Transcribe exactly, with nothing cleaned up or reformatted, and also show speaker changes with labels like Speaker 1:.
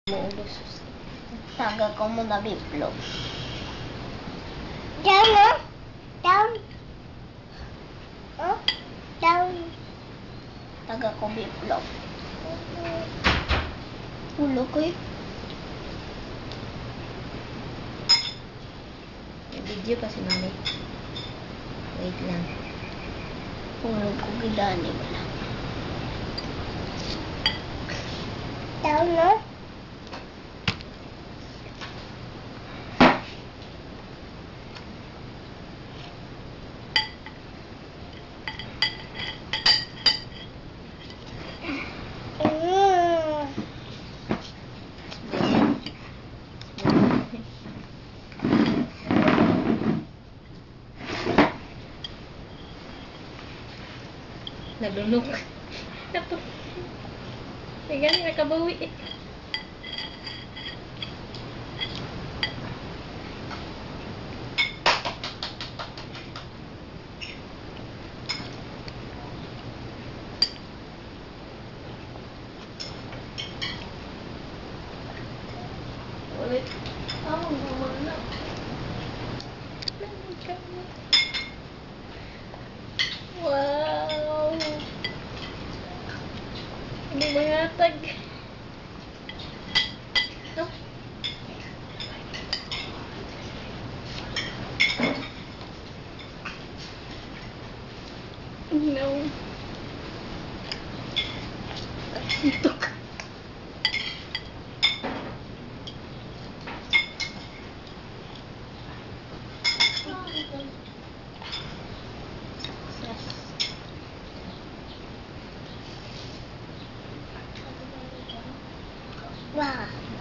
Speaker 1: Maubos. Taga ko mo na biplog.
Speaker 2: Down, no? Down. Oh, down.
Speaker 1: Taga ko biplog. Ulo ko eh. May video pa si mami. Wait lang. Ulo ko gidani mo lang.
Speaker 2: Down, no? Mm.
Speaker 1: Nalunok. Nato. Ay, gani, nakabawi eh. Ulit. Oh, wala. Wow. Hindi mangatag. No? No. Ito ka.
Speaker 2: Wow.